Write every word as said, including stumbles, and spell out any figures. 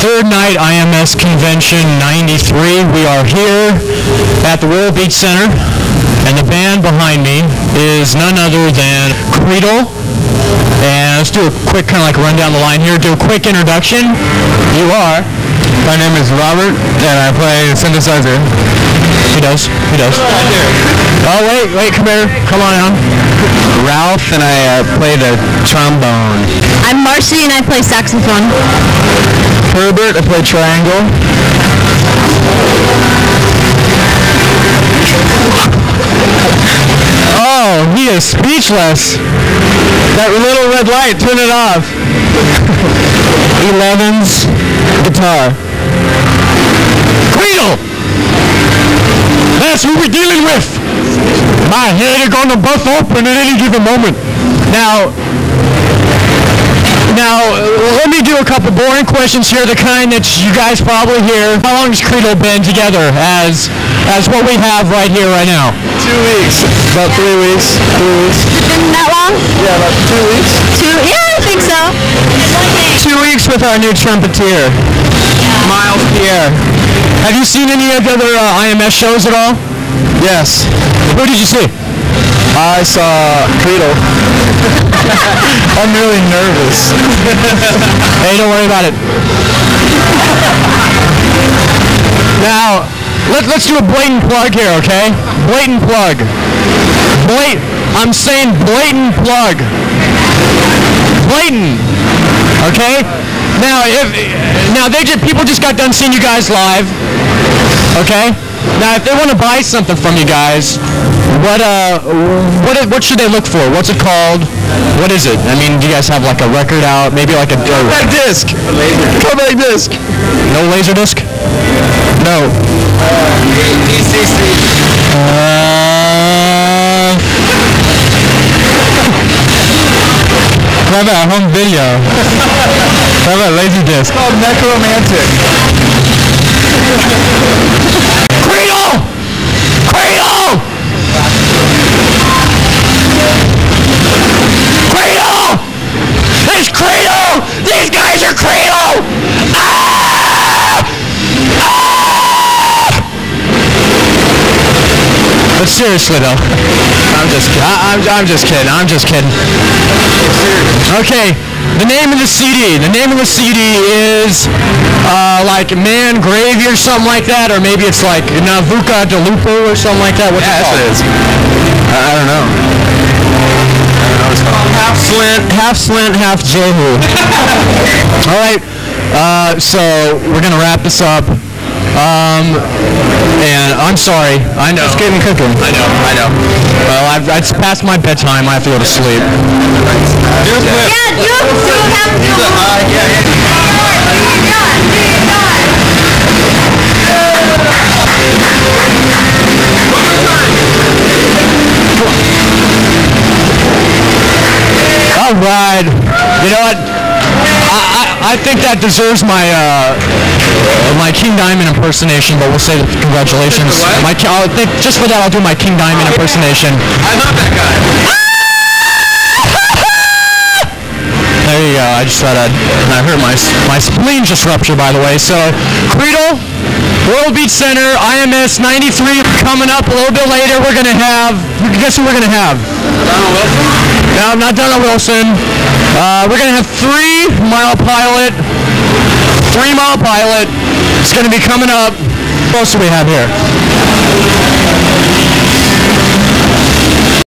third night I M S Convention ninety-three. We are here at the Royal Beach Center, and the band behind me is none other than Creedle. And let's do a quick kind of like run down the line here. Do a quick introduction. You are? My name is Robert, and I play synthesizer. He does. He does. Oh, wait, wait, come here. Come on out. Ralph, and I uh, play the trombone. I'm Marcy, and I play saxophone. Herbert, I play triangle. Oh, he is speechless. That little red light, turn it off. Eleven's guitar. Creedle! That's who we're dealing with. My head is gonna bust open at any given moment. Now, now, let me do a couple boring questions here, the kind that you guys probably hear. How long has Creedle been together as, as what we have right here, right now? Two weeks. About three weeks. Three weeks. Been that long? Yeah, about two weeks. Two? Yeah, I think so. Two weeks with our new trumpeter, Miles Pierre. Have you seen any of the other uh, I M S shows at all? Yes. Who did you see? I saw Creedle. I'm really nervous. Hey, don't worry about it. Now, let, let's do a blatant plug here, okay? Blatant plug. Blat- I'm saying blatant plug. Blatant. Okay? Now, if now they just people just got done seeing you guys live. Okay? Now, if they want to buy something from you guys, what uh, what what should they look for? What's it called? What is it? I mean, do you guys have like a record out? Maybe like a Compact disc. Compact disc. No laser disc? No. D C C. Uh, How about home video? How about laser disc? It's called Necromantic. Creedle! Creedle! Creedle! It's Creedle! These guys are Creedle! Ah! Ah! But seriously though, I'm just kidding. I, I'm, I'm just kidding. I'm just kidding. Okay, the name of the C D. The name of the C D is uh, like Man Gravy or something like that, or maybe it's like Navuka de Lupo or something like that. What's Yeah, it that's called? what it is. I, I don't know. I don't know what it's called. Half Slint, half Slint, half Jehu. All right, uh, so we're gonna wrap this up. Um, and I'm sorry. I know. It's getting cooking. I know. I know. Well, I've, it's past my bedtime. I have to go to sleep. Do a flip. Yeah, you have to have to do Uh, yeah, yeah. All right. You know what? I, I, I think that deserves my uh, my King Diamond impersonation, but we'll say congratulations. What? My, I'll think, just for that, I'll do my King Diamond impersonation. I'm not that guy. There you go. I just thought I'd, I heard my my spleen just rupture, by the way. So, Creedle, Royal Beach Center, I M S ninety-three coming up a little bit later. We're gonna have. Guess who we're gonna have? Donald Wilson? No, not Donald Wilson. Uh, we're gonna have Three Mile Pilot. Three Mile Pilot. It's gonna be coming up. What else do we have here?